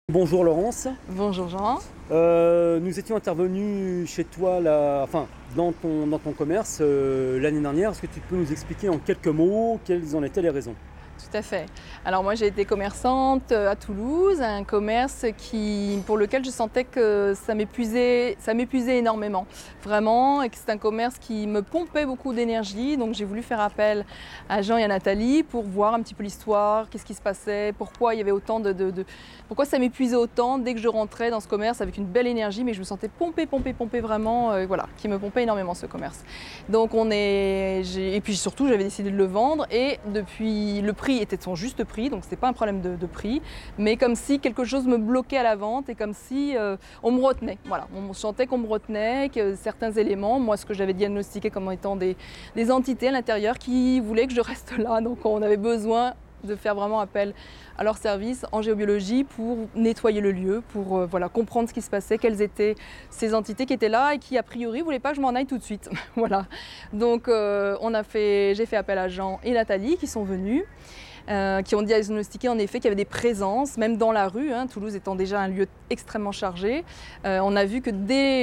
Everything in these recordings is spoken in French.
Bonjour Laurence. Bonjour Jean. Nous étions intervenus chez toi, dans ton commerce l'année dernière. Est-ce que tu peux nous expliquer en quelques mots quelles en étaient les raisons? Tout à fait. Alors moi j'ai été commerçante à Toulouse, un commerce pour lequel je sentais que ça m'épuisait énormément, vraiment, et que c'est un commerce qui me pompait beaucoup d'énergie. Donc j'ai voulu faire appel à Jean et à Nathalie pour voir un petit peu l'histoire, qu'est-ce qui se passait, pourquoi il y avait autant pourquoi ça m'épuisait autant dès que je rentrais dans ce commerce avec une belle énergie, mais je me sentais pomper vraiment, voilà, qui me pompait énormément ce commerce. Donc et puis surtout j'avais décidé de le vendre, et depuis le prix était son juste prix, donc c'était pas un problème de prix, mais comme si quelque chose me bloquait à la vente et comme si on me retenait. Voilà, on sentait qu'on me retenait, que certains éléments, moi ce que j'avais diagnostiqué comme étant des entités à l'intérieur qui voulaient que je reste là, donc on avait besoin de faire vraiment appel à leur service en géobiologie pour nettoyer le lieu, pour comprendre ce qui se passait, quelles étaient ces entités qui étaient là et qui a priori ne voulaient pas que je m'en aille tout de suite. Voilà. Donc j'ai fait appel à Jean et Nathalie qui sont venus. Qui ont diagnostiqué en effet qu'il y avait des présences, même dans la rue, Toulouse étant déjà un lieu extrêmement chargé. On a vu que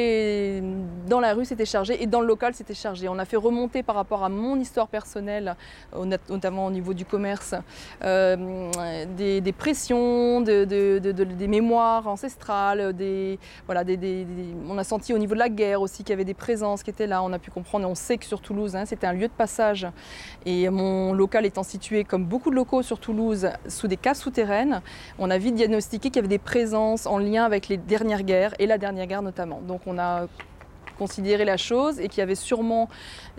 dans la rue c'était chargé et dans le local c'était chargé. On a fait remonter par rapport à mon histoire personnelle, notamment au niveau du commerce, des pressions, des mémoires ancestrales, on a senti au niveau de la guerre aussi qu'il y avait des présences qui étaient là. On a pu comprendre, et on sait que sur Toulouse, c'était un lieu de passage. Et mon local étant situé, comme beaucoup de locaux sur Toulouse, sous des caves souterraines, on a vite diagnostiqué qu'il y avait des présences en lien avec les dernières guerres, et la dernière guerre notamment. Donc on a considéré la chose et qu'il y avait sûrement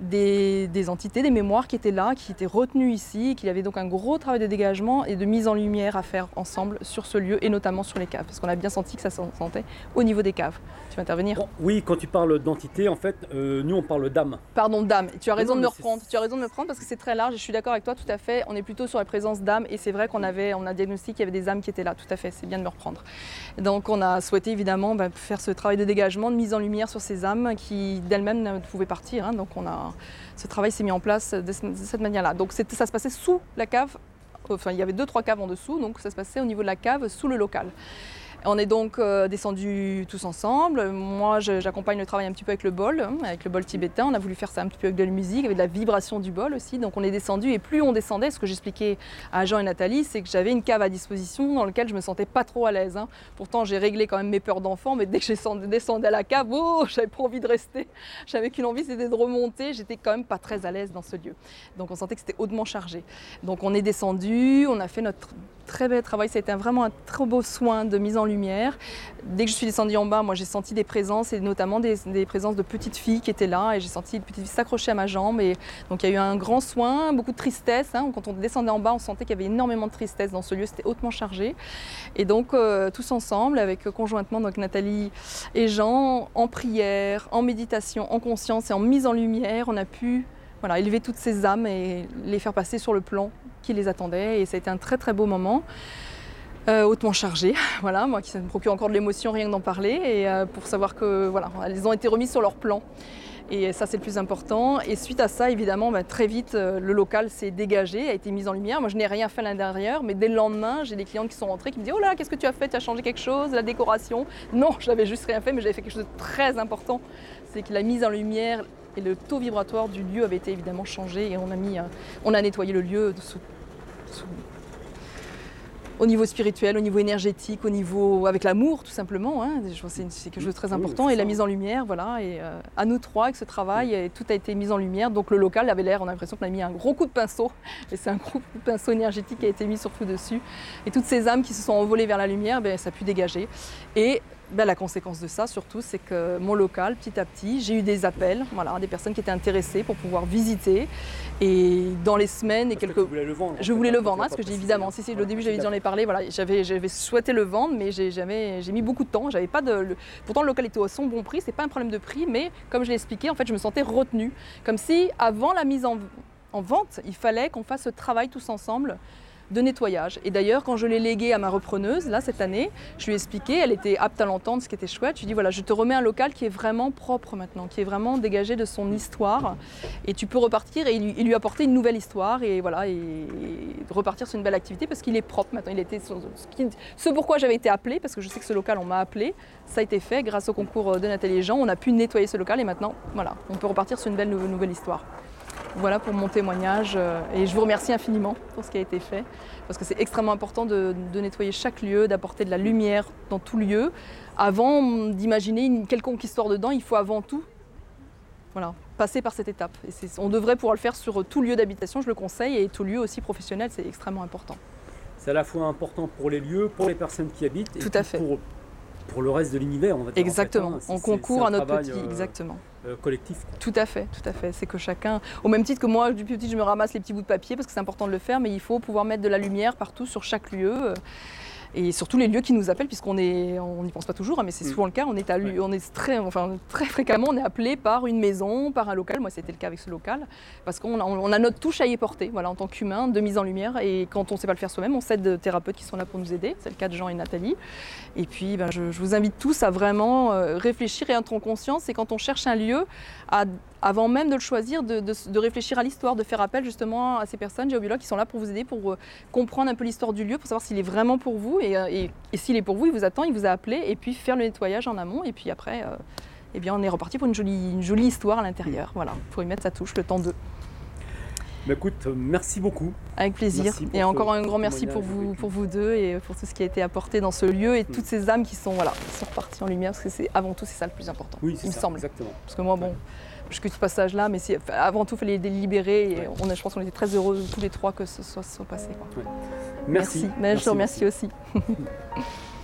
des entités, des mémoires qui étaient là, qui étaient retenues ici, qu'il y avait donc un gros travail de dégagement et de mise en lumière à faire ensemble sur ce lieu et notamment sur les caves, parce qu'on a bien senti que ça se sentait au niveau des caves. Tu veux intervenir? Bon, oui, quand tu parles d'entité, en fait, nous on parle d'âme. Pardon, d'âme. Tu as raison de me reprendre. c'est- Tu as raison de me prendre parce que c'est très large. Je suis d'accord avec toi, tout à fait. On est plutôt sur la présence d'âme et c'est vrai on a diagnostiqué qu'il y avait des âmes qui étaient là. Tout à fait. C'est bien de me reprendre. Donc on a souhaité évidemment faire ce travail de dégagement, de mise en lumière sur ces âmes qui d'elles-mêmes ne pouvaient partir. Donc ce travail s'est mis en place de cette manière-là. Donc ça se passait sous la cave. Enfin, il y avait 2-3 caves en dessous, donc ça se passait au niveau de la cave sous le local. On est donc descendus tous ensemble. Moi, j'accompagne le travail un petit peu avec le bol tibétain. On a voulu faire ça un petit peu avec de la musique, avec de la vibration du bol aussi. Donc on est descendu, et plus on descendait, ce que j'expliquais à Jean et Nathalie, c'est que j'avais une cave à disposition dans laquelle je me sentais pas trop à l'aise. Pourtant, j'ai réglé quand même mes peurs d'enfant, mais dès que je descendais à la cave, j'avais pas envie de rester. J'avais qu'une envie, c'était de remonter. J'étais quand même pas très à l'aise dans ce lieu. Donc on sentait que c'était hautement chargé. Donc on est descendu, on a fait notre très bel travail. Ça a été vraiment un très beau soin de mise en lumière. Dès que je suis descendue en bas, moi j'ai senti des présences, et notamment des présences de petites filles qui étaient là, et j'ai senti une petite fille s'accrocher à ma jambe. Et donc il y a eu un grand soin, beaucoup de tristesse. Quand on descendait en bas, on sentait qu'il y avait énormément de tristesse dans ce lieu, c'était hautement chargé. Et donc tous ensemble, conjointement donc Nathalie et Jean, en prière, en méditation, en conscience et en mise en lumière, on a pu élever toutes ces âmes et les faire passer sur le plan qui les attendait. Et ça a été un très très beau moment, hautement chargé, moi qui ça me procure encore de l'émotion rien que d'en parler, et pour savoir que elles ont été remises sur leur plan. Et ça, c'est le plus important. Et suite à ça, évidemment, très vite, le local s'est dégagé, a été mis en lumière. Moi, je n'ai rien fait à l'intérieur, mais dès le lendemain, j'ai des clientes qui sont rentrées qui me disent « Oh là, qu'est-ce que tu as fait? Tu as changé quelque chose? La décoration ?» Non, je n'avais juste rien fait, mais j'avais fait quelque chose de très important. C'est que la mise en lumière et le taux vibratoire du lieu avait été évidemment changé, et on a nettoyé le lieu au niveau spirituel, au niveau énergétique, avec l'amour tout simplement. C'est quelque chose de très important. Oui, et la mise en lumière, et à nous trois avec ce travail, et tout a été mis en lumière. Donc le local avait l'air, on a l'impression qu'on a mis un gros coup de pinceau, et c'est un gros coup de pinceau énergétique qui a été mis surtout dessus. Et toutes ces âmes qui se sont envolées vers la lumière, ça a pu dégager. Et la conséquence de ça, surtout, c'est que mon local, petit à petit, j'ai eu des appels, des personnes qui étaient intéressées pour pouvoir visiter. Et dans les semaines Tu voulais le vendre. Je voulais le vendre, parce que j'ai évidemment, au début j'avais dit j'en ai parlé, j'avais souhaité le vendre, mais j'ai mis beaucoup de temps. J'avais pas pourtant le local était à son bon prix, c'est pas un problème de prix, mais comme je l'ai expliqué, en fait, je me sentais retenue, comme si avant la mise en vente, il fallait qu'on fasse ce travail tous ensemble de nettoyage. Et d'ailleurs, quand je l'ai légué à ma repreneuse, là, cette année, je lui ai expliqué, elle était apte à l'entendre, ce qui était chouette. Je lui ai dit, voilà, je te remets un local qui est vraiment propre maintenant, qui est vraiment dégagé de son histoire. Et tu peux repartir et lui apporter une nouvelle histoire et voilà, et repartir sur une belle activité parce qu'il est propre maintenant. Il était ce pourquoi j'avais été appelée, parce que je sais que ce local, on m'a appelé. Ça a été fait grâce au concours de Nathalie et Jean. On a pu nettoyer ce local et maintenant, voilà, on peut repartir sur une belle nouvelle histoire. Voilà pour mon témoignage et je vous remercie infiniment pour ce qui a été fait parce que c'est extrêmement important de nettoyer chaque lieu, d'apporter de la lumière dans tout lieu. Avant d'imaginer une quelconque histoire dedans, il faut avant tout passer par cette étape. Et on devrait pouvoir le faire sur tout lieu d'habitation, je le conseille, et tout lieu aussi professionnel, c'est extrêmement important. C'est à la fois important pour les lieux, pour les personnes qui habitent et tout à fait. Pour le reste de l'univers, on va dire. Exactement, en fait, on concourt à notre petit, exactement. Collectif. Quoi. Tout à fait. C'est que chacun, au même titre que moi, depuis petit, je me ramasse les petits bouts de papier parce que c'est important de le faire, mais il faut pouvoir mettre de la lumière partout sur chaque lieu. Et surtout les lieux qui nous appellent, puisqu'on n'y pense pas toujours, mais c'est souvent le cas, on est très fréquemment on est appelé par une maison, par un local, moi c'était le cas avec ce local, parce qu'on a notre touche à y porter, voilà, en tant qu'humain, de mise en lumière, et quand on ne sait pas le faire soi-même, on s'aide de thérapeutes qui sont là pour nous aider, c'est le cas de Jean et Nathalie. Et puis je vous invite tous à vraiment réfléchir et être en conscience, et quand on cherche un lieu, avant même de le choisir, de réfléchir à l'histoire, de faire appel justement à ces personnes géobiologues qui sont là pour vous aider, pour comprendre un peu l'histoire du lieu, pour savoir s'il est vraiment pour vous. Et s'il est pour vous, il vous attend, il vous a appelé, et puis faire le nettoyage en amont. Et puis après, eh bien, on est reparti pour une jolie histoire à l'intérieur. Voilà, il faut y mettre sa touche, le temps d'eux. Bah écoute, merci beaucoup. Avec plaisir. Et encore un grand merci pour vous deux et pour tout ce qui a été apporté dans ce lieu et toutes ces âmes qui sont reparties en lumière, parce que avant tout, c'est ça le plus important, oui, il me semble. Exactement. Parce que moi, je quitte ce passage-là, mais avant tout, il fallait les libérer. Et je pense qu'on était très heureux tous les trois que ce soit passé. Quoi. Ouais. Merci. Je te remercie aussi.